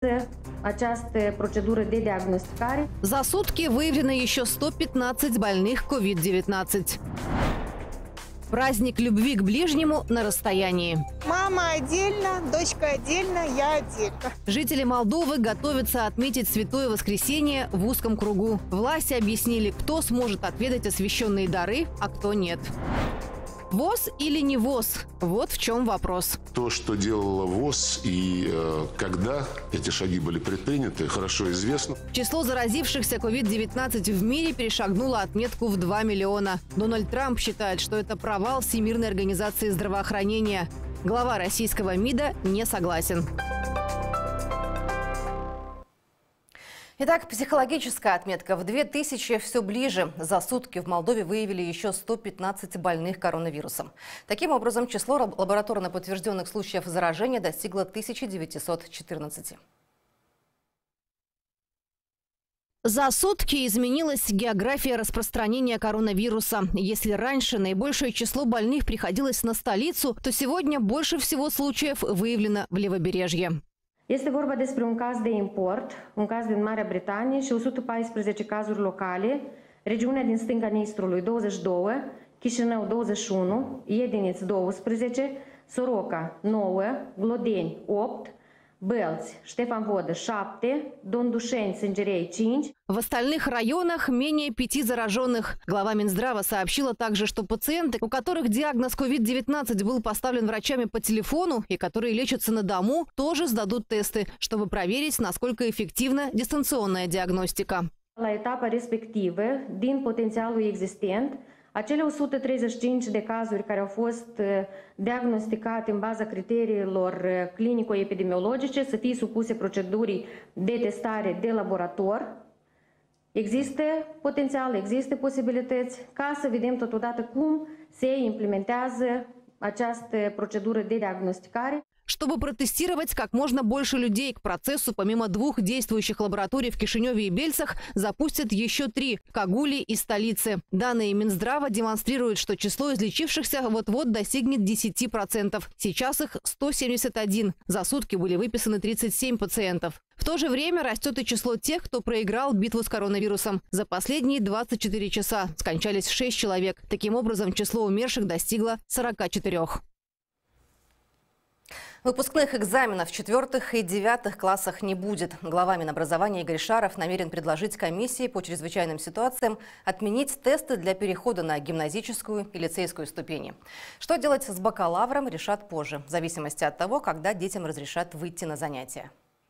această procedură de diagnosticare. За сутки выявлено еще 115 больных COVID-19. Праздник любви к ближнему на расстоянии. Мама отдельно, дочка отдельно, я отдельно. Жители Молдовы готовятся отметить Святое Воскресенье в узком кругу. Власти объяснили, кто сможет отведать освященные дары, а кто нет. ВОЗ или не ВОЗ? Вот в чем вопрос. То, что делала ВОЗ и когда эти шаги были предприняты, хорошо известно. Число заразившихся COVID-19 в мире перешагнуло отметку в 2 миллиона. Дональд Трамп считает, что это провал Всемирной организации здравоохранения. Глава российского МИДа не согласен. Итак, психологическая отметка в 2000 все ближе. За сутки в Молдове выявили еще 115 больных коронавирусом. Таким образом, число лабораторно подтвержденных случаев заражения достигло 1914. За сутки изменилась география распространения коронавируса. Если раньше наибольшее число больных приходилось на столицу, то сегодня больше всего случаев выявлено в Левобережье. Este vorba despre un caz de import, un caz din Marea Britanie și 114 cazuri locale, regiunea din stânga Nistrului 22, Chișinău 21, Iediniț 12, Soroca 9, Glodeni 8, Belți, Ștefan Vodă 7, Dondușeni, Sângerei 5. В остальных районах менее 5 зараженных. Глава Минздрава сообщила также, что пациенты, у которых диагноз COVID-19 был поставлен врачами по телефону и которые лечатся на дому, тоже сдадут тесты, чтобы проверить, насколько эффективна дистанционная диагностика. La etapa respectivă, din potențialul existent, acele 135 de cazuri care au fost diagnosticate în baza criteriilor clinico-epidemiologice să fie supuse procedurii de testare de laborator. Există potențial, există posibilități ca să vedem totodată cum se implementează această procedură de diagnosticare. Чтобы протестировать как можно больше людей, к процессу помимо 2 действующих лабораторий в Кишиневе и Бельцах запустят еще 3 – в Кагуле и столице. Данные Минздрава демонстрируют, что число излечившихся вот-вот достигнет 10%. Сейчас их 171. За сутки были выписаны 37 пациентов. В то же время растет и число тех, кто проиграл битву с коронавирусом. За последние 24 часа скончались 6 человек. Таким образом, число умерших достигло 44. Выпускных экзаменов в 4 и 9 классах не будет. Глава Минобразования Игорь Шаров намерен предложить комиссии по чрезвычайным ситуациям отменить тесты для перехода на гимназическую и лицейскую ступени. Что делать с бакалавром, решат позже, в зависимости от того, когда детям разрешат выйти на занятия.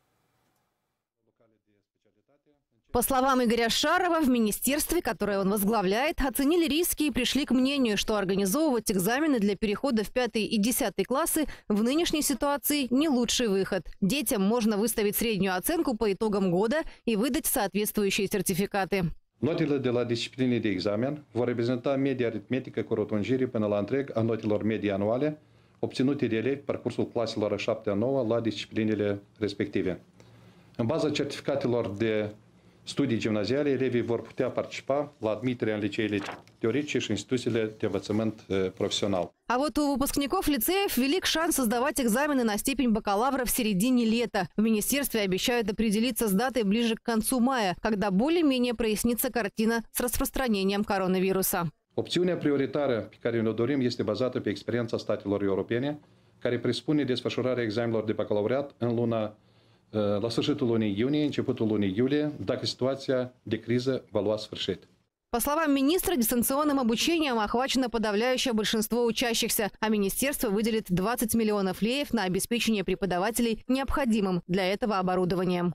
По словам Игоря Шарова, в министерстве, которое он возглавляет, оценили риски и пришли к мнению, что организовывать экзамены для перехода в 5 и 10 классы в нынешней ситуации не лучший выход. Детям можно выставить среднюю оценку по итогам года и выдать соответствующие сертификаты. Notele de la discipline de examen vor reprezenta media aritmetică cu rotunjire până la întreg a notelor medii anuale obținute de elevi parcursul claselor a 7-a 9 la disciplinele respective. În baza certificatelor de studii gimnaziale, elevii vor putea participa la admiterea în liceele teoretice și instituțiile de învățământ profesional. А вот у выпускников лицеев велик шанс сдавать экзамены на степень бакалавра в середине лета. В министерстве обещают определиться с датой ближе к концу мая, когда более-менее прояснится картина с распространением коронавируса. Opțiunea prioritară pe care ne-o dorim este bazată pe experiența statelor europene, care presupune desfășurarea examenelor de bacalaureat la sfârșitul lunii iunie, începutul lunii iulie, dacă situația de criză va lua sfârșit. По словам министра, дистанционным обучением охвачено подавляющее большинство учащихся, а министерство выделит 20 миллионов леев на обеспечение преподавателей необходимым для этого оборудованием.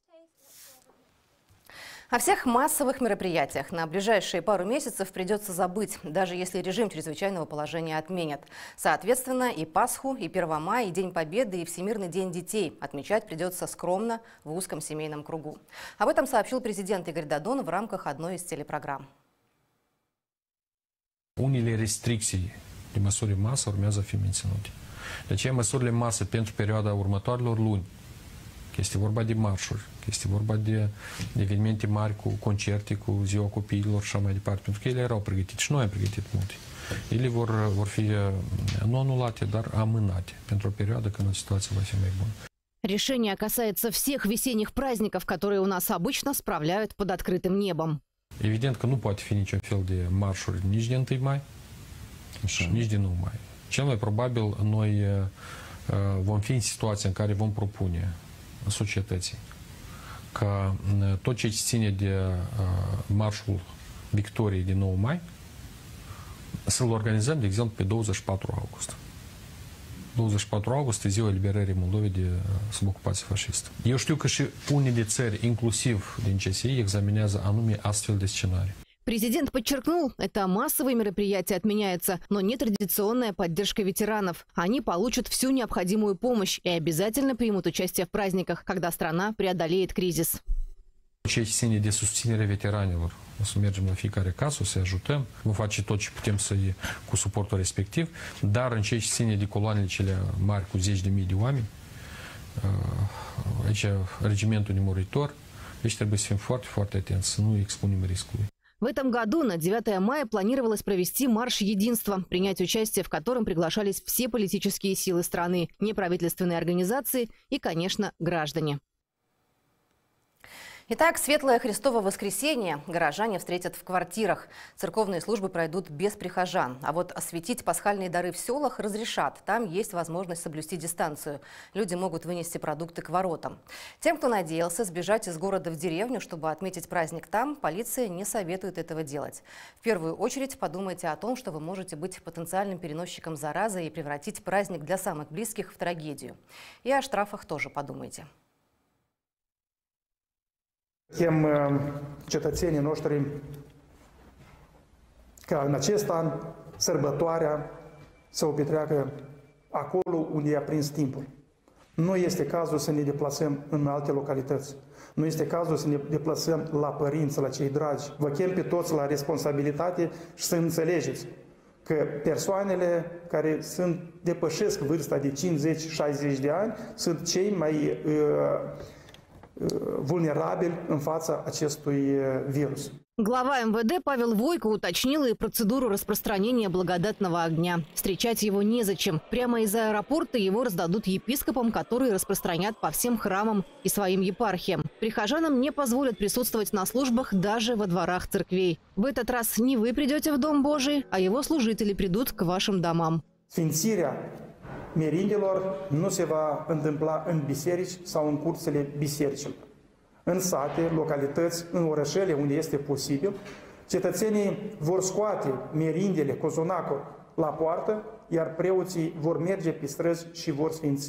О всех массовых мероприятиях на ближайшие пару месяцев придется забыть, даже если режим чрезвычайного положения отменят. Соответственно, и Пасху, и 1 мая, и День Победы, и Всемирный день детей отмечать придется скромно в узком семейном кругу. Об этом сообщил президент Игорь Додон в рамках одной из телепрограмм. Unele restricții de măsuri masă urmează a fi menținute. De aceea, măsurile masă pentru perioada următoarelor luni, că este vorba de marșuri, că este vorba de evenimente mari cu concerte, cu ziua copiilor și așa mai departe, pentru că ele erau pregătite și noi am pregătit multe. Ele vor fi nu anulate, dar amânate pentru o perioadă când situația va fi mai bună. Решение касается всех весенних праздников, которые у нас обычно справляют под открытым небом. Evident că nu poate fi niciun fel de marșuri nici de 1 mai, nici de 9 mai. Cel mai probabil noi vom fi în situația în care vom propune societății ca tot ce ține de marșul victoriei de 9 mai să-l organizăm, de exemplu, pe 24 august. 24 august e ziua eliberării Moldovei de sub ocupație fascistă. Eu știu că și unele țări, inclusiv din CSI, examinează anume astfel de scenarii. Президент подчеркнул, это массовые мероприятия отменяются, но не традиционная поддержка ветеранов. Они получат всю необходимую помощь и обязательно примут участие в праздниках, когда страна преодолеет кризис. Ce ține de susținerea veteranilor, o să mergem la fiecare casă, o să ajutăm, vom face tot ce putem cu suportul respectiv, dar în ce ține de coloanele cele mari cu 10.000 de oameni, aici regimentul nemuritor, deci trebuie să fim foarte, foarte atenți, să nu expunem riscului. В этом году на 9 мая планировалось провести марш единства, принять участие в котором приглашались все политические силы страны, неправительственные организации и, конечно, граждане. Итак, Светлое Христово воскресенье горожане встретят в квартирах. Церковные службы пройдут без прихожан. А вот осветить пасхальные дары в селах разрешат. Там есть возможность соблюсти дистанцию. Люди могут вынести продукты к воротам. Тем, кто надеялся сбежать из города в деревню, чтобы отметить праздник там, полиция не советует этого делать. В первую очередь подумайте о том, что вы можете быть потенциальным переносчиком заразы и превратить праздник для самых близких в трагедию. И о штрафах тоже подумайте. Chem cetățenii noștri ca în acest an sărbătoarea să o petreacă acolo unde i-a prins timpul. Nu este cazul să ne deplasăm în alte localități. Nu este cazul să ne deplasăm la părinți, la cei dragi. Vă chem pe toți la responsabilitate și să înțelegeți că persoanele care depășesc vârsta de 50-60 de ani sunt cei mai vulnerabili în fața acestui virus. Глава МВД Павел Войко уточнил и процедуру распространения благодатного огня. Встречать его незачем. Прямо из аэропорта его раздадут епископам, которые распространят по всем храмам и своим епархиям. Прихожанам не позволят присутствовать на службах даже во дворах церквей. В этот раз не вы придете в Дом Божий, а его служители придут к вашим домам. Sfințirea merindilor nu se va întâmpla în biserici sau în curțile bisericilor. În sate, localități, în orășele unde este posibil, cetățenii vor scoate merindele, cozonacul la poartă, iar preoții vor merge pe străzi și vor sfinți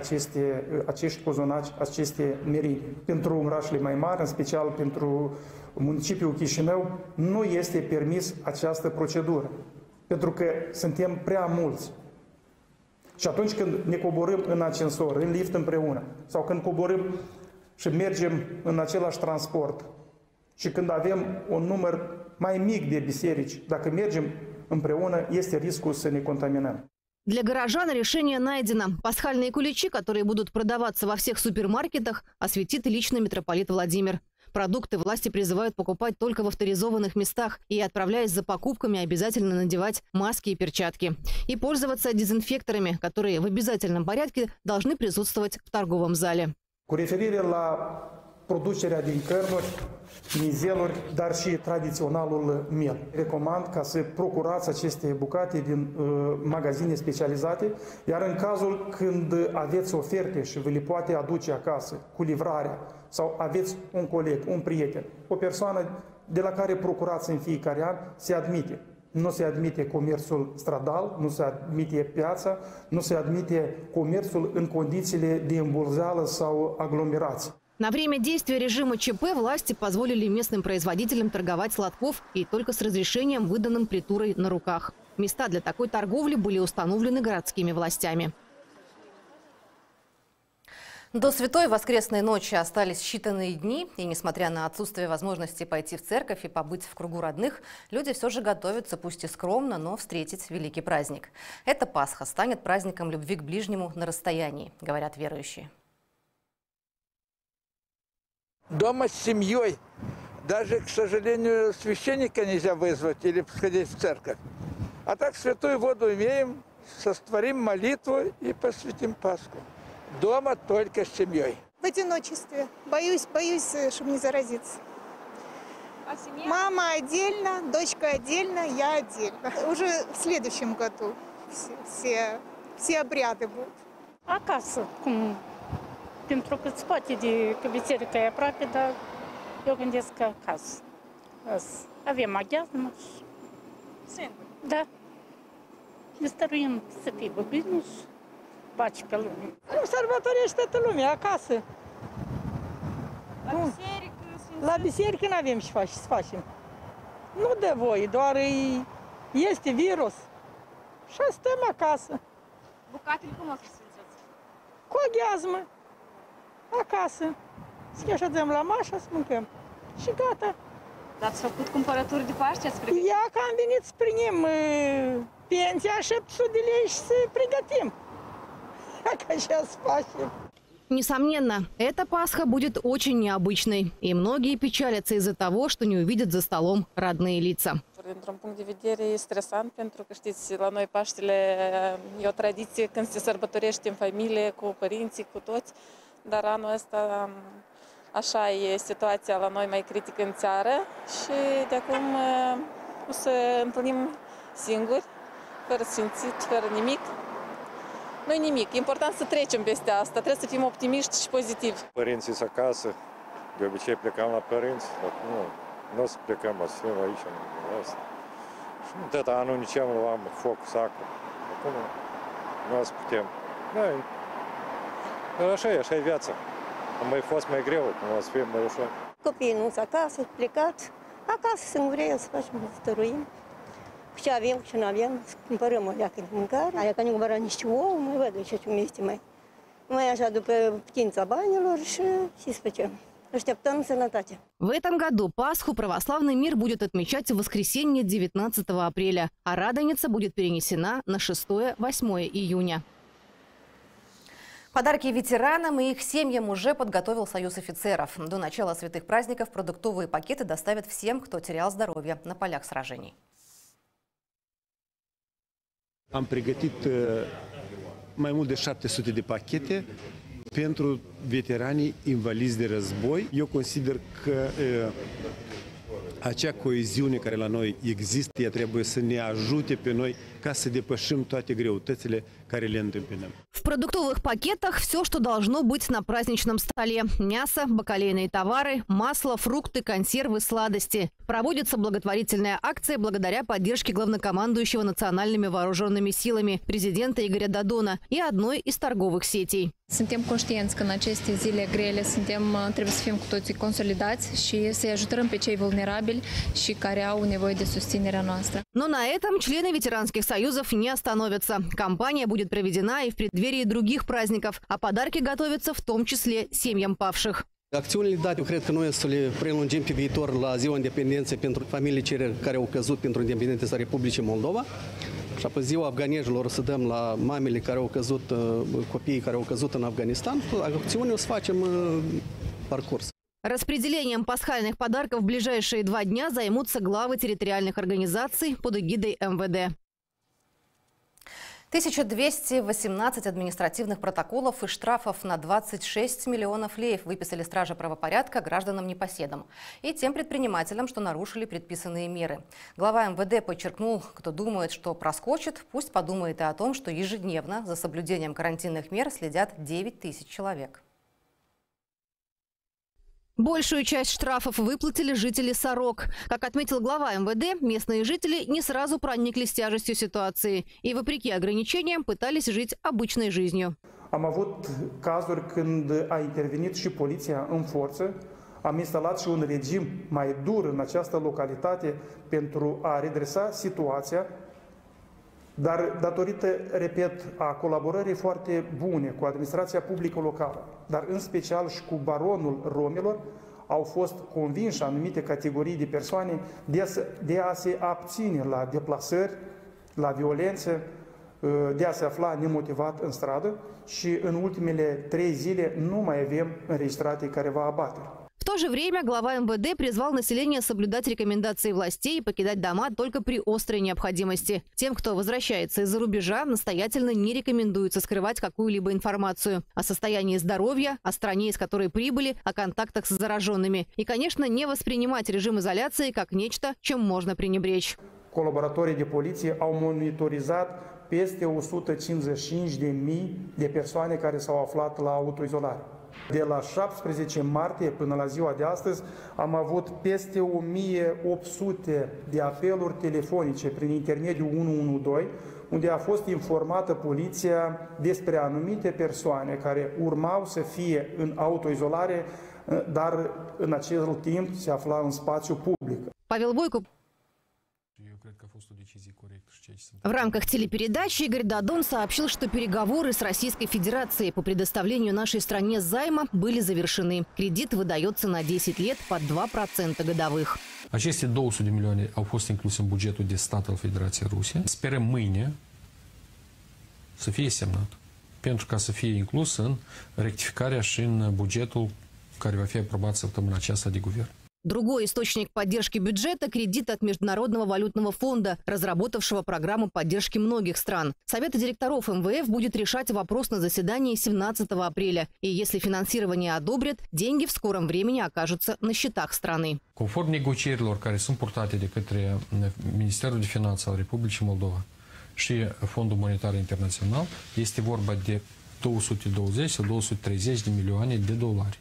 acești cozonaci, aceste merinde. Pentru orașele mai mari, în special pentru municipiul Chișinău, nu este permis această procedură, pentru că suntem prea mulți. Și atunci când ne coborâm în ascensor, în lift împreună, sau când coborâm și mergem în același transport și când avem un număr mai mic de biserici, dacă mergem împreună, este riscul să ne contaminăm. Для горожан решение найдено. Пасхальные куличи, которые будут продаваться во всех супермаркетах, осветит лично митрополит Владимир. Продукты власти призывают покупать только в авторизованных местах и, отправляясь за покупками, обязательно надевать маски и перчатки. И пользоваться дезинфекторами, которые в обязательном порядке должны присутствовать в торговом зале. Cu referire la producerea din cărnuri, mizeluri, dar și tradiționalul miel. Recomand ca să procurați aceste bucate din magazine specializate, iar în cazul când aveți oferte și vă le poate aduce acasă cu livrarea sau aveți un coleg, un prieten, o persoană de la care procurați în fiecare an, se admite. Nu se admite comerțul stradal, nu se admite piața, nu se admite comerțul în condițiile de îmbulzeală sau aglomerație. На время действия режима ЧП власти позволили местным производителям торговать сладков и только с разрешением, выданным притурой на руках. Места для такой торговли были установлены городскими властями. До Святой Воскресной ночи остались считанные дни, и несмотря на отсутствие возможности пойти в церковь и побыть в кругу родных, люди все же готовятся, пусть и скромно, но встретить великий праздник. Эта Пасха станет праздником любви к ближнему на расстоянии, говорят верующие. Дома с семьей. Даже, к сожалению, священника нельзя вызвать или сходить в церковь. А так святую воду имеем, сотворим молитву и посвятим Пасху. Дома только с семьей. В одиночестве. Боюсь, чтобы не заразиться. А семья? Мама отдельно, дочка отдельно, я отдельно. Уже в следующем году все обряды будут. Acasă, pentru că îți poate de că biserica e aproape, dar eu gândesc că acasă. Avem aghiazmă și... Singur. Da. Ne stăruim să fie bine și pace pe lume. Cum sărbătorește toată lumea acasă? La biserică? La biserică nu avem ce să facem. Nu dă voie, doar este virus. Și stăm acasă. Bucatele cum o să sfințați? Cu aghiazmă. Acasă. Să așezăm la masă să mâncăm. Și gata. Dar ați făcut cumpărături de Paște? Ați pregătit? Ia că am venit să primim pensia 700 de lei și să pregătim. Как сейчас спасибо. Несомненно, эта Пасха будет очень необычной. И многие печалятся из-за того, что не увидят за столом родные лица. Dintr-un punct de vedere e stresant pentru că știți, la noi Paștele e o tradiție când se sărbătorește în familie, cu părinții, cu toți, dar anul ăsta așa e situația la noi mai critică în țară și de acum o să întâlnim singuri, fără sfințit, fără nimic. Nu-i nimic, e important să trecem peste asta, trebuie să fim optimiști și pozitivi. Părinții sunt acasă, de obicei plecam la părinți, acum nu o să plecăm, o să fim aici în asta. Și tot anul nici am luat foc, sacru, acum nu o să putem. Da, așa e viața. Am mai fost mai greu, nu o să fim mai ușor. Copiii nu sunt acasă, plecați, acasă singurei să facem, să stăruim. Cu ce avem, cu ce nu avem, să cumpărăm o leacă de mâncare. Aia că nu cumpărăm nici ouă, nu văd ce este mai așa după putința banilor și ce să facem. Așteptăm sănătate. В этом году Пасху православный мир будет отмечать в воскресенье 19 апреля, а Радоница будет перенесена на 6-8 июня. Подарки ветеранам и их семьям уже подготовил Союз офицеров. До начала святых праздников продуктовые пакеты доставят всем, кто терял здоровье на полях сражений. Am pregătit mai mult de 700 de pachete pentru veteranii invalizi de război. Eu consider că acea coeziune care la noi există, ea trebuie să ne ajute pe noi ca să depășim toate greutățile care le întâmpinăm. В продуктовых пакетах все, что должно быть на праздничном столе. Мясо, бакалейные товары, масло, фрукты, консервы, сладости. Проводится благотворительная акция благодаря поддержке главнокомандующего национальными вооруженными силами президента Игоря Додона и одной из торговых сетей. Suntem conștienți că în aceste zile grele trebuie să fim cu toții consolidați și să-i ajutăm pe cei vulnerabili și care au nevoie de susținerea noastră. Но на этом члены ветеранских союзов не остановятся. Кампания будет проведена и в преддверии других праздников, а подарки готовятся в том числе семьям павших. Acțiunile date, eu cred că noi o să le prelungim pe viitor la Ziua Independenței pentru familiile care au căzut pentru independența Republicii Moldova. Și apoi Ziua Afganezilor o să dăm la mamele care au căzut, copiii care au căzut în Afganistan. Acțiuni o să facem parcurs. Распределением пасхальных подарков в ближайшие 2 дня займутся главы территориальных организаций под эгидой МВД. 1218 административных протоколов и штрафов на 26 миллионов леев выписали стражи правопорядка гражданам-непоседам и тем предпринимателям, что нарушили предписанные меры. Глава МВД подчеркнул, кто думает, что проскочит, пусть подумает и о том, что ежедневно за соблюдением карантинных мер следят 9 тысяч человек. Большую часть штрафов выплатили жители Сорок. Как отметил глава МВД, местные жители не сразу прониклись тяжестью ситуации и, вопреки ограничениям, pătались жить обычной жизнью. Am avut cazuri când a intervenit și poliția în forță. Am instalat și un regim mai dur în această localitate pentru a redresa situația, dar datorită, repet, a colaborării foarte bune cu administrația publică locală, dar în special și cu baronul romilor, au fost convinși anumite categorii de persoane de a se abține la deplasări, la violență, de a se afla nemotivat în stradă și în ultimele 3 zile nu mai avem înregistrate careva abateri. В то же время глава МВД призвал население соблюдать рекомендации властей и покидать дома только при острой необходимости. Тем, кто возвращается из-за рубежа, настоятельно не рекомендуется скрывать какую-либо информацию о состоянии здоровья, о стране, из которой прибыли, о контактах с зараженными. И, конечно, не воспринимать режим изоляции как нечто, чем можно пренебречь. Colaboratorii de poliție au monitorizat peste 155.000 de persoane care s-au aflat la autoizolare. De la 17 martie până la ziua de astăzi am avut peste 1800 de apeluri telefonice prin intermediul 112, unde a fost informată poliția despre anumite persoane care urmau să fie în autoizolare, dar în acel timp se afla în spațiu public. Павел Бойко. В рамках телепередачи Игорь Дадон сообщил, что переговоры с Российской Федерацией по предоставлению нашей стране займа были завершены. Кредит выдается на 10 лет под 2% годовых. Aceste 200 de milioane au fost incluse în bugetul de stat al Federației Rusie. Sperăm mâine să fie semnat, pentru ca să fie inclus în rectificarea și în bugetul care va fi aprobat săptămâna aceasta de guvern. Другой источник поддержки бюджета – кредит от Международного валютного фонда, разработавшего программу поддержки многих стран. Совет директоров МВФ будет решать вопрос на заседании 17 апреля. И если финансирование одобрят, деньги в скором времени окажутся на счетах страны. Conform negocierilor care sunt purtate de către Ministerul de Finanțe al Republicii Moldova și Fondul Monetar Internațional, este vorba de 220 sau 230 de milioane de dolari.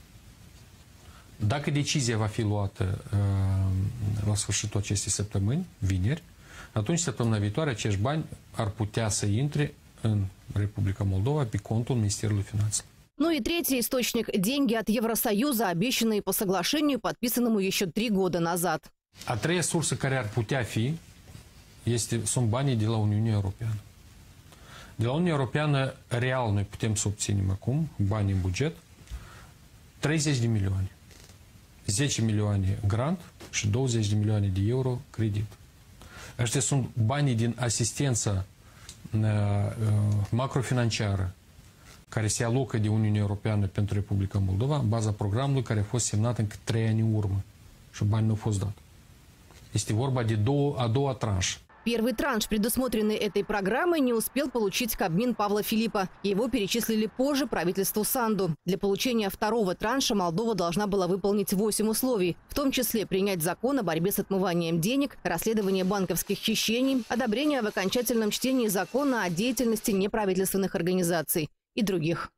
Dacă decizia va fi luată la sfârșitul acestei săptămâni, vineri, atunci săptămâna viitoare acești bani ar putea să intre în Republica Moldova pe contul Ministerului Finanțelor. Ну и третий источник – деньги от Евросоюза, обещанные по соглашению, подписанному еще 3 года назад. A treia sursă care ar putea fi sunt banii de la Uniunea Europeană. De la Uniunea Europeană, real, noi putem să obținem acum bani în buget, 30 de milioane. 10 milioane grant și 20 de milioane de euro credit. Aceștia sunt banii din asistența macrofinanciară care se alocă de Uniunea Europeană pentru Republica Moldova în baza programului care a fost semnat încă 3 ani în urmă și banii nu au fost dați. Este vorba de a doua tranșă. Первый транш, предусмотренный этой программой, не успел получить Кабмин Павла Филиппа. Его перечислили позже правительству Санду. Для получения второго транша Молдова должна была выполнить 8 условий, в том числе принять закон о борьбе с отмыванием денег, расследование банковских хищений, одобрение в окончательном чтении закона о деятельности неправительственных организаций и других.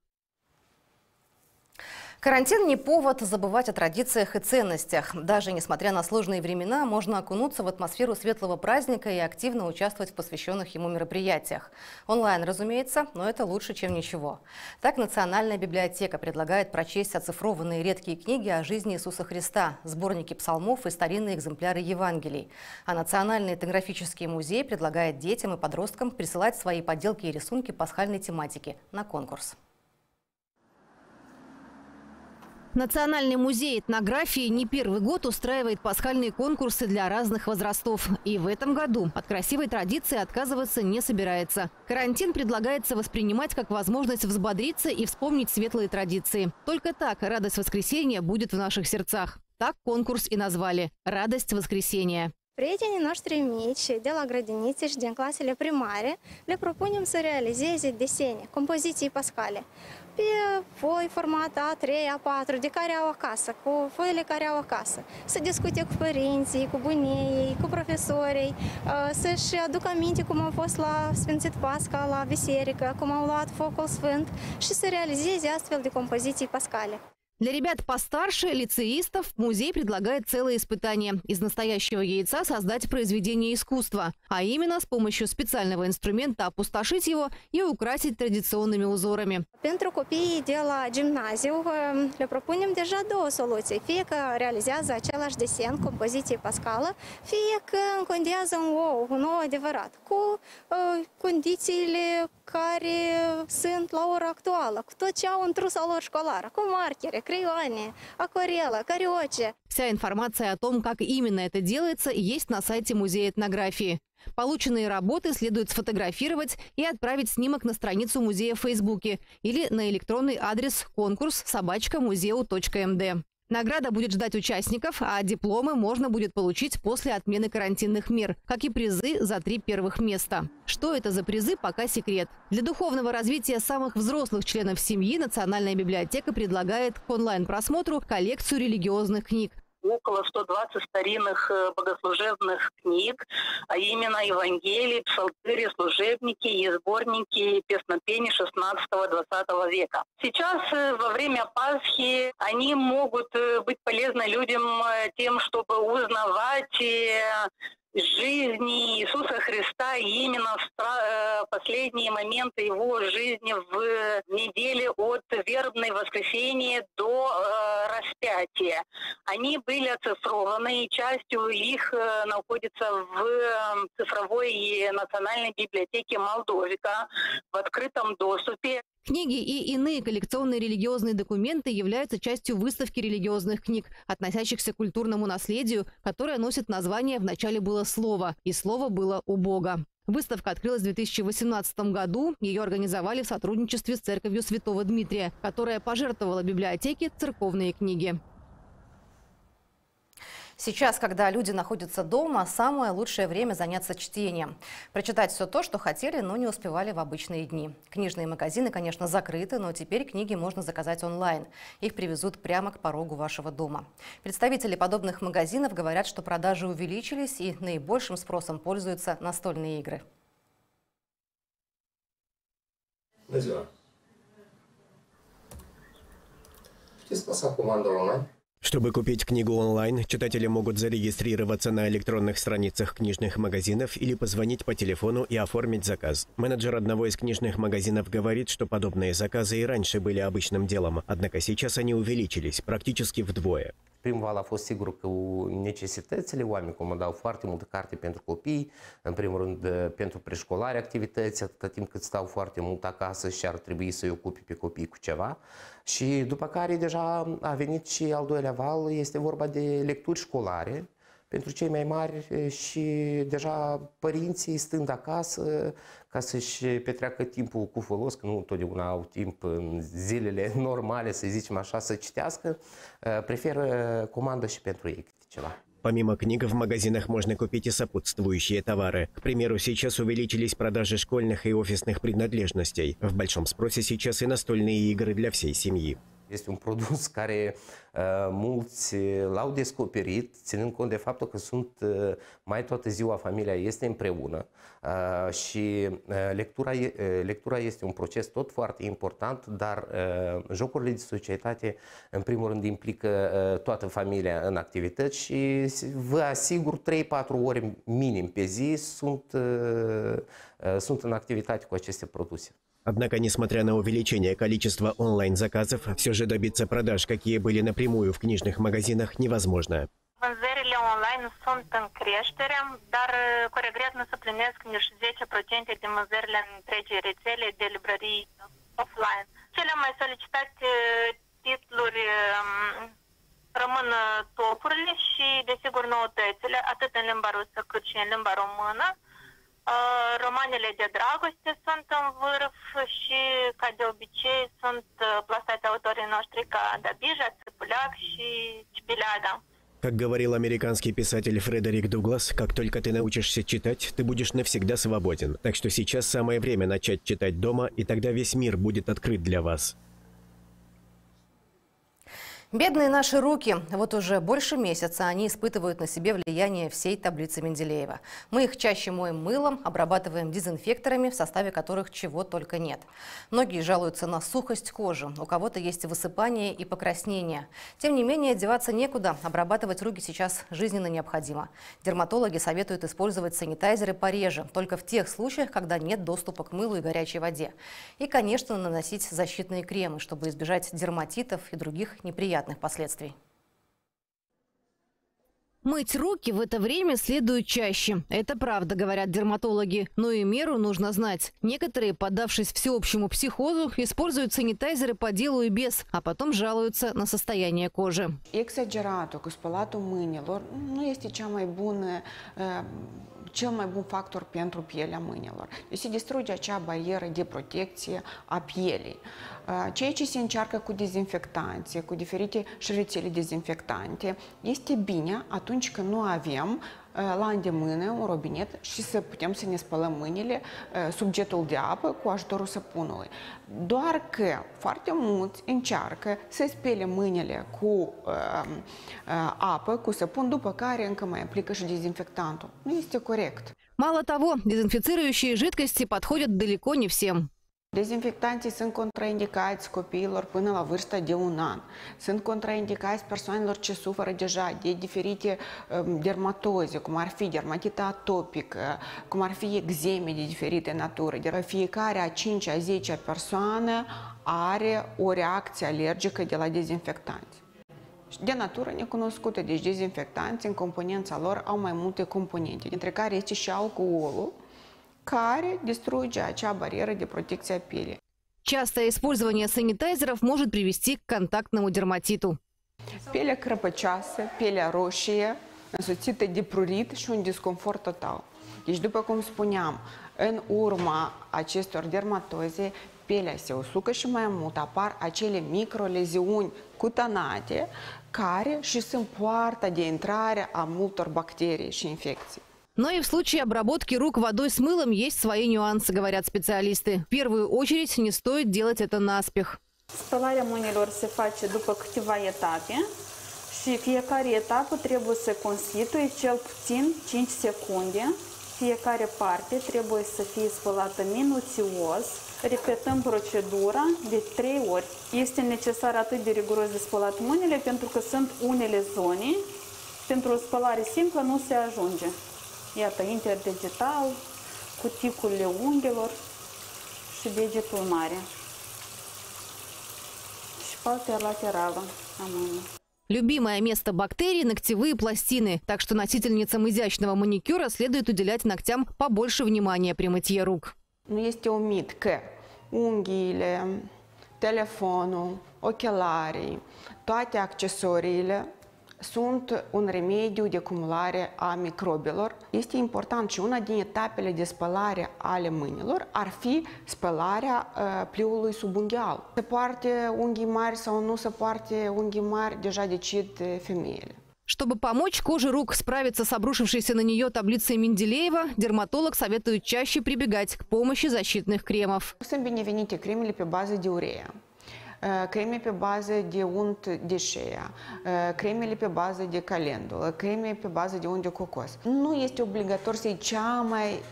Карантин не повод забывать о традициях и ценностях. Даже несмотря на сложные времена, можно окунуться в атмосферу светлого праздника и активно участвовать в посвященных ему мероприятиях. Онлайн, разумеется, но это лучше, чем ничего. Так, Национальная библиотека предлагает прочесть оцифрованные редкие книги о жизни Иисуса Христа, сборники псалмов и старинные экземпляры Евангелий. А Национальный этнографический музей предлагает детям и подросткам присылать свои поделки и рисунки пасхальной тематики на конкурс. Национальный музей этнографии не первый год устраивает пасхальные конкурсы для разных возрастов. И в этом году от красивой традиции отказываться не собирается. Карантин предлагается воспринимать как возможность взбодриться и вспомнить светлые традиции. Только так радость воскресения будет в наших сердцах. Так конкурс и назвали «Радость воскресения». Prietenii noștri mici de la grădinițe și din clasele primare le propunem să realizeze desene, compoziții pascale, pe foi format A3, A4, de care au acasă, cu foile care au acasă. Să discute cu părinții, cu bunii, cu profesorii, să-și aducă aminte cum au fost la Sfințit Pasca, la biserică, cum au luat focul sfânt și să realizeze astfel de compoziții pascale. Для ребят постарше, лицеистов, музей предлагает целое испытание – из настоящего яйца создать произведение искусства, а именно с помощью специального инструмента опустошить его и украсить традиционными узорами. Pentru copiii de la gimnaziu le propunem deja două soluții, fie că realizează același desen, compoziție pascală, fie că încondează un ou adevărat, cu condițiile care sunt la ora actuală, cu tot ce au în trusa lor școlară, cu marchere, creioane, акварелă, кариоче. Вся информация о том, как именно это делается, есть на сайте Музея этнографии. Полученные работы следует сфотографировать и отправить снимок на страницу музея в Фейсбуке или на электронный адрес конкурс@muzeu.md. Награда будет ждать участников, а дипломы можно будет получить после отмены карантинных мер, как и призы за 3 первых места. Что это за призы, пока секрет. Для духовного развития самых взрослых членов семьи Национальная библиотека предлагает к онлайн-просмотру коллекцию религиозных книг. Около 120 старинных богослужебных книг, а именно Евангелий, псалтыри, служебники и сборники песнопений 16-20 века. Сейчас, во время Пасхи, они могут быть полезны людям тем, чтобы узнавать жизни Иисуса Христа и именно в последние моменты его жизни в неделе от вербной воскресения до распятия. Они были оцифрованы, и частью их находится в цифровой национальной библиотеке Молдовика в открытом доступе. Книги и иные коллекционные религиозные документы являются частью выставки религиозных книг, относящихся к культурному наследию, которое носит название «В начале было слово», и слово было у Бога. Выставка открылась в 2018 году. Ее организовали в сотрудничестве с Церковью Святого Дмитрия, которая пожертвовала библиотеке церковные книги. Сейчас, когда люди находятся дома, самое лучшее время заняться чтением. Прочитать все то, что хотели, но не успевали в обычные дни. Книжные магазины, конечно, закрыты, но теперь книги можно заказать онлайн. Их привезут прямо к порогу вашего дома. Представители подобных магазинов говорят, что продажи увеличились и наибольшим спросом пользуются настольные игры. Чтобы купить книгу онлайн, читатели могут зарегистрироваться на электронных страницах книжных магазинов или позвонить по телефону и оформить заказ. Менеджер одного из книжных магазинов говорит, что подобные заказы и раньше были обычным делом, однако сейчас они увеличились практически вдвое. Primul val a fost sigur cu necesitățile, oamenii comandau foarte multă carte pentru copii, în primul rând pentru preșcolari activități, atâta timp cât stau foarte mult acasă și ar trebui să-i ocupe pe copii cu ceva. Și după care deja a venit și al doilea val, este vorba de lecturi școlare pentru cei mai mari și deja părinții stând acasă ca să-și petreacă timpul cu folos, că nu întotdeauna au timp în zilele normale, să zicem așa, să citească, preferă comandă și pentru ei câte ceva. Помимо книг в магазинах можно купить и сопутствующие товары. К примеру, сейчас увеличились продажи школьных и офисных принадлежностей. В большом спросе сейчас и настольные игры для всей семьи. Este un produs care mulți l-au descoperit, ținând cont de faptul că mai toată ziua familia este împreună și lectura este un proces tot foarte important, dar jocurile de societate, în primul rând, implică toată familia în activități și vă asigur 3-4 ore minim pe zi sunt în activitate cu aceste produse. Однако, несмотря на увеличение количества онлайн-заказов, все же добиться продаж, какие были напрямую в книжных магазинах, невозможно. Vânzările online sunt în creștere, dar cu regret nu se plinesc nici 10% din vânzările în întregi rețele de librării offline. Cele mai solicitate titluri rămân topurile și, desigur, noutățile, atât în limba rusă cât și în limba română. Romanele de dragoste sunt în vârf și, ca de obicei, sunt plasați autorii noștri ca Dabija, Țipuleac și Cipileada. Как говорил американский писатель Фредерик Дуглас, как только ты научишься читать, ты будешь навсегда свободен. Так что сейчас самое время начать читать дома, и тогда весь мир будет открыт для вас. Бедные наши руки. Вот уже больше месяца они испытывают на себе влияние всей таблицы Менделеева. Мы их чаще моем мылом, обрабатываем дезинфекторами, в составе которых чего только нет. Многие жалуются на сухость кожи, у кого-то есть высыпание и покраснение. Тем не менее, деваться некуда, обрабатывать руки сейчас жизненно необходимо. Дерматологи советуют использовать санитайзеры пореже, только в тех случаях, когда нет доступа к мылу и горячей воде. И, конечно, наносить защитные кремы, чтобы избежать дерматитов и других неприятных последствий. Мыть руки в это время следует чаще. Это правда, говорят дерматологи. Но и меру нужно знать. Некоторые, поддавшись всеобщему psihozу, используют санитайзеры по делу и без, а потом жалуются на soстояние кожи. Exageratul cu spălatul mâinilor nu este cea mai bună cel mai bun factor pentru pielea mâinilor. Deci se distruge acea barieră de protecție a pielii. Ceea ce se încearcă cu dezinfectanți, cu diferite șervețele dezinfectante, este bine atunci când nu avem la îndemână un robinet și să putem să ne spălăm mâinile sub jetul de apă cu ajutorul săpunului. Doar că foarte mulți încearcă să spele mâinile cu apă, cu săpun, după care încă mai aplică și dezinfectantul. Nu este corect. Mало того, дезинфицирующие жидкости подходят далеко не всем. Dezinfectanții sunt contraindicați copiilor până la vârsta de 1 an. Sunt contraindicați persoanelor ce suferă deja de diferite dermatoze, cum ar fi dermatită atopică, cum ar fi eczeme de diferite naturi. Fiecare a 5-a 10-a persoană are o reacție alergică de la dezinfectanți. De natură necunoscută, deci dezinfectanți în componența lor au mai multe componente, dintre care este și alcoolul, care distruge acea barieră de protecție a pielii. Частое использование санитайзеров может привести к контактному дерматиту. Pielea crăpăcioasă, pielea roșie, însoțită de prurit și un disconfort total. Deci, după cum spuneam, în urma acestor dermatoze, pielea se usucă și mai mult apar acele microleziuni cutanate care și sunt poarta de intrare a multor bacterii și infecții. Но и в случае обработки рук водой с мылом есть свои нюансы, говорят специалисты. В первую очередь не стоит делать это наспех. Spălarea mâinilor se face după câteva etape și fiecare etapă trebuie să constituie cel puțin 5 secunde. Fiecare parte trebuie să fie spălată minuțios. Repetăm procedura de 3 ori. Este necesar atât de riguros de spălat mâinile pentru că sunt unele zone. Pentru o spălare simplă nu se ajunge. Iată, interdigital, cuticulele unghiilor și degetul mare. Și partea laterală a mâinii. Любимое место бактерий – ногтевые пластины, так что носительницам изящного маникюра следует уделять ногтям побольше внимания при мытье рук. Nu este un mit că unghiile, telefonul, ochelarii, toate accesoriile sunt un remediu de acumulare a microbilor. Este important și una din etapele de spălare ale mâinilor ar fi spălarea pliului subunghial. Se poartă unghii mari sau nu se poartă unghii mari, deja decid femeile. Чтобы помочь коже рук справиться с обрушившейся на нее таблицей Менделеева, дерматолог советует чаще прибегать к помощи защитных кремов. Sunt binevenite cremele pe bază de urea, creme pe bază de unt de shea, cremele pe bază de calendulă, creme pe bază de unt de cocos. Nu este obligatoriu să iei cea mai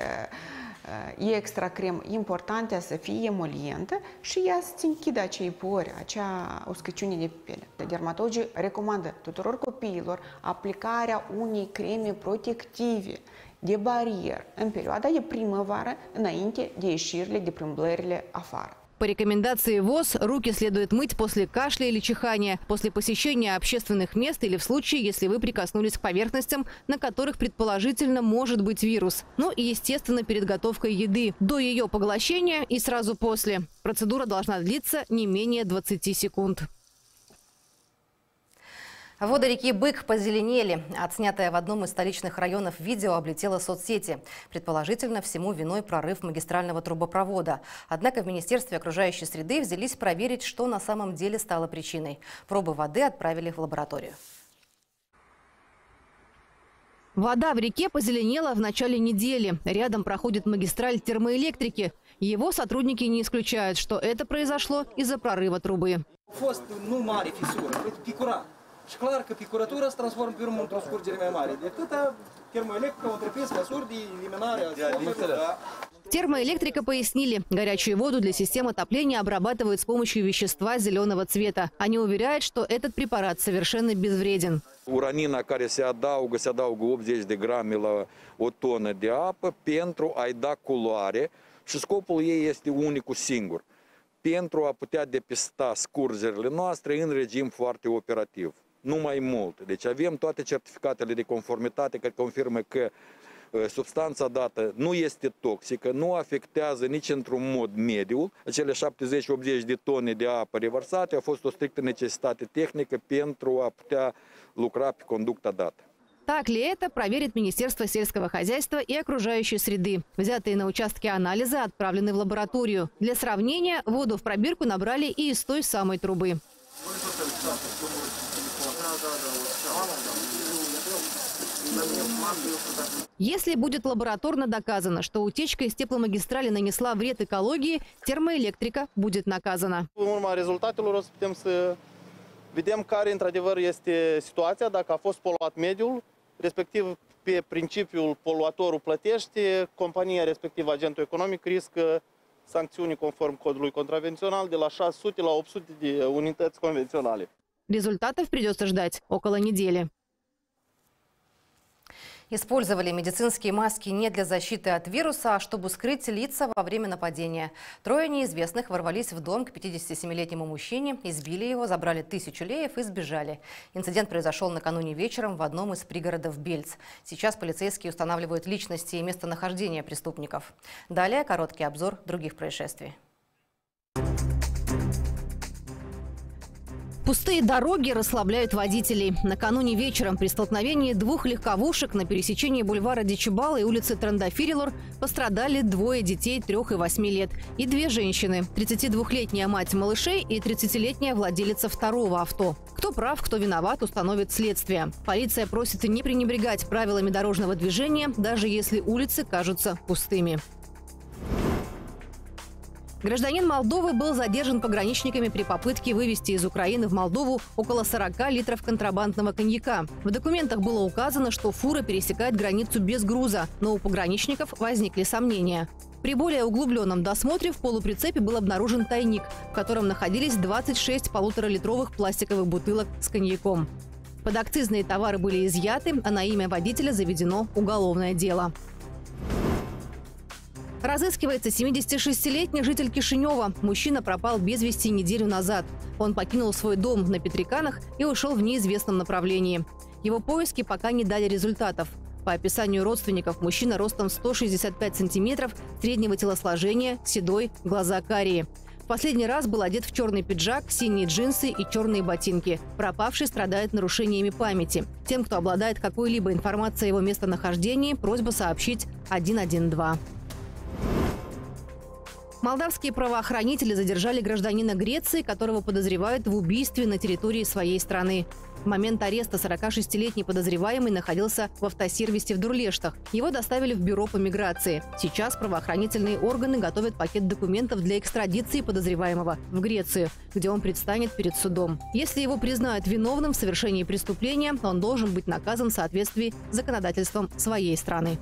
extra cremă. Importantă să fie emolientă și ea să închidă acei pori, acea uscăciune de piele. Dermatologii recomandă tuturor copiilor aplicarea unei creme protective de barieră în perioada de primăvară, înainte de ieșirile, de plimbările afară. По рекомендации ВОЗ, руки следует мыть после кашля или чихания, после посещения общественных мест или в случае, если вы прикоснулись к поверхностям, на которых предположительно может быть вирус. Ну и, естественно, перед готовкой еды. До ее поглощения и сразу после. Процедура должна длиться не менее 20 секунд. Воды реки Бык позеленели. Отснятое в одном из столичных районов видео облетело соцсети. Предположительно, всему виной прорыв магистрального трубопровода. Однако в Министерстве окружающей среды взялись проверить, что на самом деле стало причиной. Пробы воды отправили в лабораторию. Вода в реке позеленела в начале недели. Рядом проходит магистраль термоэлектрики. Его сотрудники не исключают, что это произошло из-за прорыва трубы. Și clar că picurătura se transformă pe urmă într-o scurgere mai mare. De atâta термоэлектрика au întreprins măsuri de eliminare a stofului. Термоэлектрика пояснили, горячую воду для систем отопления обрабатывают с помощью вещества зеленого цвета. Они уверяют, что этот препарат совершенно безвреден. Uranina care se adaugă 80 de grame la o tonă de apă pentru a-i da culoare și scopul ei este unicul singur, pentru a putea depista scurgerile noastre în regim foarte operativ. Nu mai mult. Deci avem toate certificatele de conformitate care confirmă că substanța dată nu este toxică, nu afectează nici într-un mod mediul. Acele 70-80 de tone de apă revărsate a fost o strictă necesitate tehnică pentru a putea lucra pe conducta dată. Так ли это, проверит Министерство сельского хозяйства и окружающей среды. Взятые на участке анализы отправлены в лабораторию. Для сравнения, воду в пробирку набрали и из той самой трубы. Если будет лабораторно доказано, что утечка из тепломагистрали нанесла вред экологии, термоэлектрика будет наказана. În urma rezultatelor o să putem să vedem care într-adevăr este situația, dacă a fost poluat mediul, respectiv pe principiul poluatorul plătește, compania respectiv agentul economic riscă sancțiuni conform codului contravențional de la 600 la 800 de unități convenționale. Результатов придется ждать около недели. Использовали медицинские маски не для защиты от вируса, а чтобы скрыть лица во время нападения. Трое неизвестных ворвались в дом к 57-летнему мужчине, избили его, забрали 1000 леев и сбежали. Инцидент произошел накануне вечером в одном из пригородов Бельц. Сейчас полицейские устанавливают личности и местонахождение преступников. Далее короткий обзор других происшествий. Пустые дороги расслабляют водителей. Накануне вечером при столкновении двух легковушек на пересечении бульвара Дичибала и улицы Трандафирилор пострадали 2 детей 3 и 8 лет и 2 женщины. 32-летняя мать малышей и 30-летняя владелица второго авто. Кто прав, кто виноват, установит следствие. Полиция просит не пренебрегать правилами дорожного движения, даже если улицы кажутся пустыми. Гражданин Молдовы был задержан пограничниками при попытке вывести из Украины в Молдову около 40 литров контрабандного коньяка. В документах было указано, что фура пересекает границу без груза, но у пограничников возникли сомнения. При более углубленном досмотре в полуприцепе был обнаружен тайник, в котором находились 26 полуторалитровых пластиковых бутылок с коньяком. Подакцизные товары были изъяты, а на имя водителя заведено уголовное дело. Разыскивается 76-летний житель Кишинева. Мужчина пропал без вести неделю назад. Он покинул свой дом на Петриканах и ушел в неизвестном направлении. Его поиски пока не дали результатов. По описанию родственников, мужчина ростом 165 сантиметров, среднего телосложения, седой, глаза карие. В последний раз был одет в черный пиджак, синие джинсы и черные ботинки. Пропавший страдает нарушениями памяти. Тем, кто обладает какой-либо информацией о его местонахождении, просьба сообщить 112. Молдавские правоохранители задержали гражданина Греции, которого подозревают в убийстве на территории своей страны. В момент ареста 46-летний подозреваемый находился в автосервисе в Дурлештах. Его доставили в бюро по миграции. Сейчас правоохранительные органы готовят пакет документов для экстрадиции подозреваемого в Грецию, где он предстанет перед судом. Если его признают виновным в совершении преступления, он должен быть наказан в соответствии с законодательством своей страны.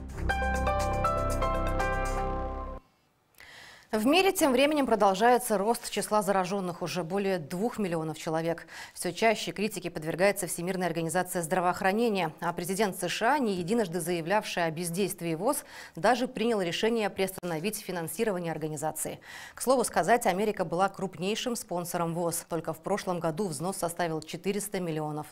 В мире тем временем продолжается рост числа зараженных, уже более 2 миллионов человек. Все чаще критике подвергается Всемирная организация здравоохранения. А президент США, не единожды заявлявший о бездействии ВОЗ, даже принял решение приостановить финансирование организации. К слову сказать, Америка была крупнейшим спонсором ВОЗ. Только в прошлом году взнос составил $400 миллионов.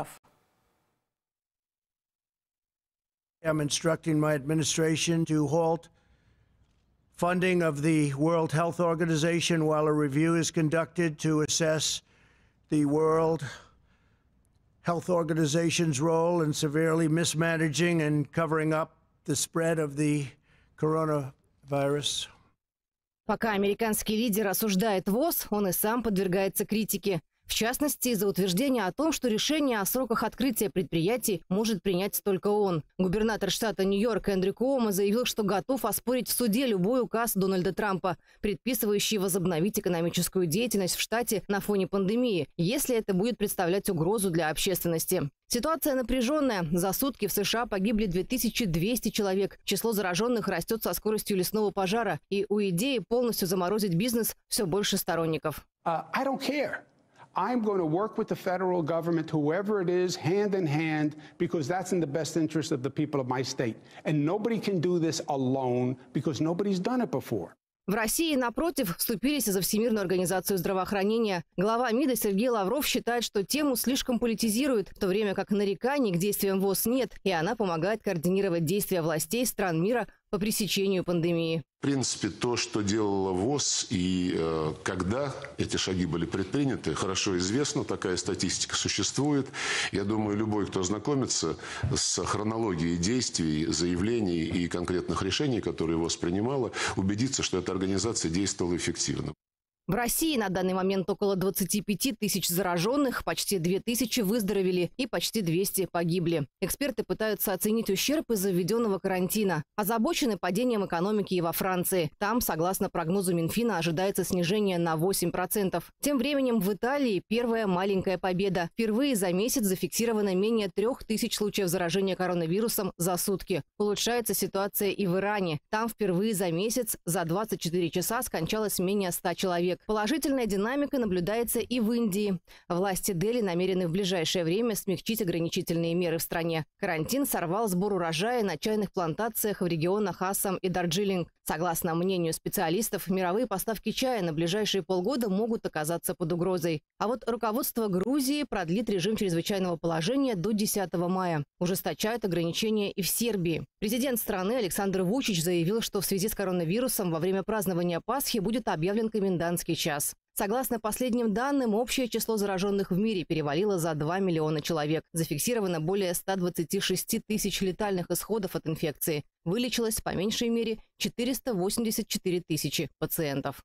I'm instructing my administration to halt funding of the World Health Organization while a review is conducted to assess the World Health Organization's role in severely mismanaging and covering up the spread of the coronavirus. Пока американский лидер осуждает ВОЗ, он и сам подвергается критике. В частности, из-за утверждения о том, что решение о сроках открытия предприятий может принять только он. Губернатор штата Нью-Йорк Эндрю Куомо заявил, что готов оспорить в суде любой указ Дональда Трампа, предписывающий возобновить экономическую деятельность в штате на фоне пандемии, если это будет представлять угрозу для общественности. Ситуация напряженная. За сутки в США погибли 2200 человек. Число зараженных растет со скоростью лесного пожара. И у идеи полностью заморозить бизнес все больше сторонников. I'm going to work with the federal government, whoever it is, hand in hand, because that's in the best interest of the people of my state. And nobody can do this alone because nobody's done it before. В России, напротив, вступились за Всемирную организацию здравоохранения. Глава МИДа Сергей Лавров считает, что тему слишком политизируют, в то время как нареканий к действиям ВОЗ нет, и она помогает координировать действия властей стран мира по пресечению пандемии. В принципе, то, что делала ВОЗ и когда эти шаги были предприняты, хорошо известно, такая статистика существует. Я думаю, любой, кто ознакомится с хронологией действий, заявлений и конкретных решений, которые ВОЗ принимала, убедится, что эта организация действовала эффективно. В России на данный момент около 25 тысяч зараженных, почти 2000 выздоровели и почти 200 погибли. Эксперты пытаются оценить ущерб из-за введенного карантина. Озабочены падением экономики и во Франции. Там, согласно прогнозу Минфина, ожидается снижение на 8%. Тем временем в Италии первая маленькая победа. Впервые за месяц зафиксировано менее 3000 случаев заражения коронавирусом за сутки. Улучшается ситуация и в Иране. Там впервые за месяц за 24 часа скончалось менее 100 человек. Положительная динамика наблюдается и в Индии. Власти Дели намерены в ближайшее время смягчить ограничительные меры в стране. Карантин сорвал сбор урожая на чайных плантациях в регионах Ассам и Дарджилинг. Согласно мнению специалистов, мировые поставки чая на ближайшие полгода могут оказаться под угрозой. А вот руководство Грузии продлит режим чрезвычайного положения до 10 мая. Ужесточают ограничения и в Сербии. Президент страны Александр Вучич заявил, что в связи с коронавирусом во время празднования Пасхи будет объявлен комендантский час. Согласно последним данным, общее число зараженных в мире перевалило за 2 миллиона человек. Зафиксировано более 126 тысяч летальных исходов от инфекции. Вылечилось по меньшей мере 484 тысячи пациентов.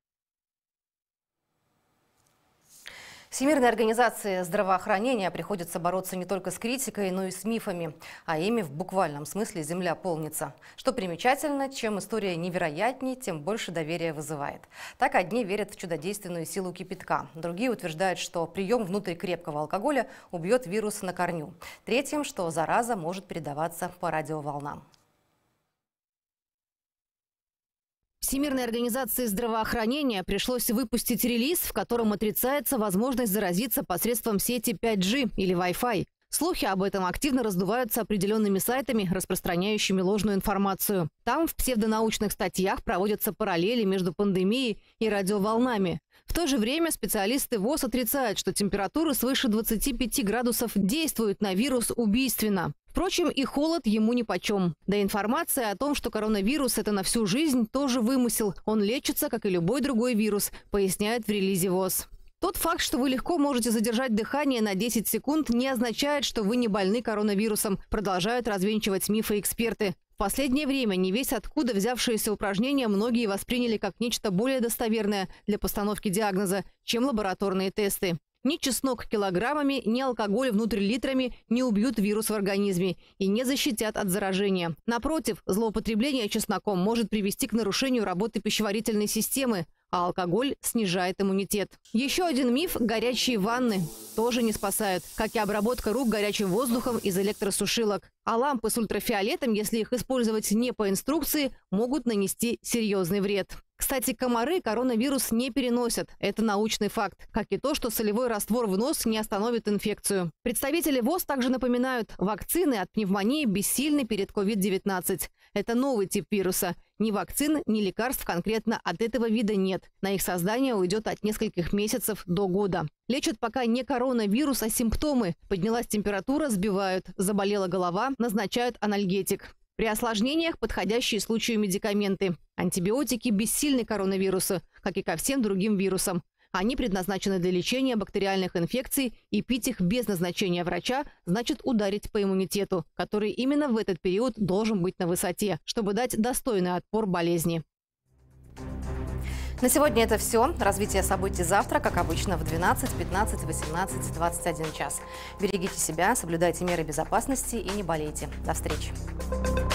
Всемирной организации здравоохранения приходится бороться не только с критикой, но и с мифами. А ими в буквальном смысле земля полнится. Что примечательно, чем история невероятней, тем больше доверия вызывает. Так одни верят в чудодейственную силу кипятка. Другие утверждают, что прием внутрь крепкого алкоголя убьет вирус на корню. Третьим, что зараза может передаваться по радиоволнам. Всемирной организации здравоохранения пришлось выпустить релиз, в котором отрицается возможность заразиться посредством сети 5G или Wi-Fi. Слухи об этом активно раздуваются определенными сайтами, распространяющими ложную информацию. Там в псевдонаучных статьях проводятся параллели между пандемией и радиоволнами. В то же время специалисты ВОЗ отрицают, что температуры свыше 25 градусов действуют на вирус убийственно. Впрочем, и холод ему нипочем. Да информация о том, что коронавирус – это на всю жизнь, тоже вымысел. Он лечится, как и любой другой вирус, поясняют в релизе ВОЗ. Тот факт, что вы легко можете задержать дыхание на 10 секунд, не означает, что вы не больны коронавирусом, продолжают развенчивать мифы эксперты. В последнее время невесть откуда взявшиеся упражнения многие восприняли как нечто более достоверное для постановки диагноза, чем лабораторные тесты. Ни чеснок килограммами, ни алкоголь внутрь литрами не убьют вирус в организме и не защитят от заражения. Напротив, злоупотребление чесноком может привести к нарушению работы пищеварительной системы, а алкоголь снижает иммунитет. Еще один миф – горячие ванны тоже не спасают, как и обработка рук горячим воздухом из электросушилок. А лампы с ультрафиолетом, если их использовать не по инструкции, могут нанести серьезный вред. Кстати, комары коронавирус не переносят. Это научный факт. Как и то, что солевой раствор в нос не остановит инфекцию. Представители ВОЗ также напоминают, вакцины от пневмонии бессильны перед COVID-19. Это новый тип вируса. Ни вакцин, ни лекарств конкретно от этого вида нет. На их создание уйдет от нескольких месяцев до года. Лечат пока не коронавирус, а симптомы. Поднялась температура, сбивают. Заболела голова, назначают анальгетик. При осложнениях подходящие случаю медикаменты. Антибиотики бессильны коронавирусу, как и ко всем другим вирусам. Они предназначены для лечения бактериальных инфекций, и пить их без назначения врача значит ударить по иммунитету, который именно в этот период должен быть на высоте, чтобы дать достойный отпор болезни. На сегодня это все. Развитие событий завтра, как обычно, в 12, 15, 18, 21 час. Берегите себя, соблюдайте меры безопасности и не болейте. До встречи.